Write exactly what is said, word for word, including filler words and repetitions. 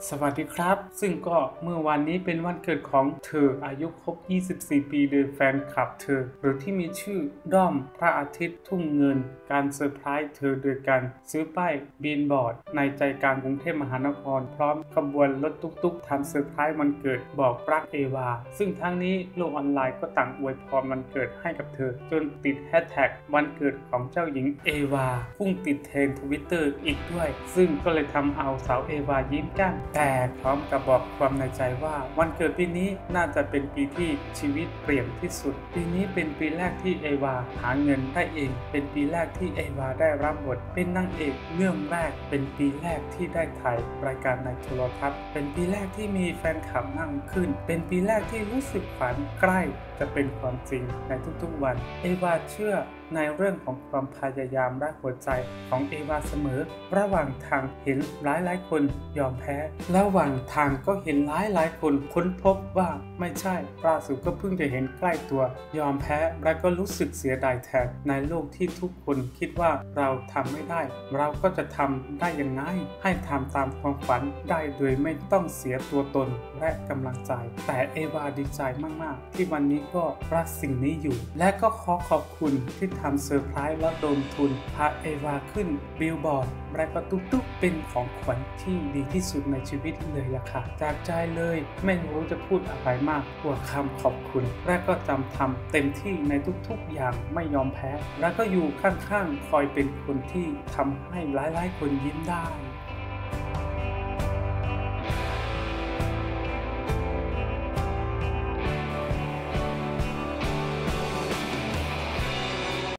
สวัสดีครับซึ่งก็เมื่อวันนี้เป็นวันเกิดของเธออายุครบยี่สิบสี่ปีโดยแฟนคลับเธอหรือที่มีชื่อด้อมพระอาทิตย์ทุ่งเงินการเซอร์ไพรส์เธอโดยการซื้อป้ายบิลบอร์ดในใจกลางกรุงเทพมหานครพร้อมขบวนรถตุ๊กๆทำเซอร์ไพรส์วันเกิดบอกรักเอวาซึ่งทั้งนี้โลกออนไลน์ก็ต่างอวยพรวันเกิดให้กับเธอจนติดแฮชแท็กวันเกิดของเจ้าหญิงเอวาพุ่งติดเทรนด์ทวิตเตอร์อีกด้วยซึ่งก็เลยทำเอาสาวเอวายิ้มก้านแต่พร้อมกับบอกความในใจว่าวันเกิดปีนี้น่าจะเป็นปีที่ชีวิตเปลี่ยนที่สุดปีนี้เป็นปีแรกที่เอวาหาเงินได้เองเป็นปีแรกที่เอวาได้รับบทเป็นนางเอกเรื่องแรกเป็นปีแรกที่ได้ถ่ายรายการในโทรทัศน์เป็นปีแรกที่มีแฟนคลับมากขึ้นเป็นปีแรกที่รู้สึกฝันใกล้จะเป็นความจริงในทุกๆวันเอวาเชื่อในเรื่องของความพยายามและหัวใจของเอวาเสมอระหว่างทางเห็นหลายหลายคนยอมแพ้ระหว่างทางก็เห็นหลายหลายคนค้นพบว่าไม่ใช่ล่าสุดก็เพิ่งจะเห็นใกล้ตัวยอมแพ้และก็รู้สึกเสียดายแทนในโลกที่ทุกคนคิดว่าเราทำไม่ได้เราก็จะทำได้ยังไงให้ทำตามความฝันได้โดยไม่ต้องเสียตัวตนและกำลังใจแต่เอวาดีใจมากๆที่วันนี้ก็รักสิ่งนี้อยู่และก็ขอขอบคุณที่ทำเซอร์ไพรส์และโดนทุนพาเอวาขึ้นบิลบอร์ดและก็ตุ๊กๆเป็นของขวัญที่ดีที่สุดในชีวิตเลยล่ะค่ะจากใจเลยไม่รู้จะพูดอะไรมากกว่าคำขอบคุณและก็จำทำเต็มที่ในทุกๆอย่างไม่ยอมแพ้และก็อยู่ข้างๆคอยเป็นคนที่ทำให้หลายๆคนยิ้มได้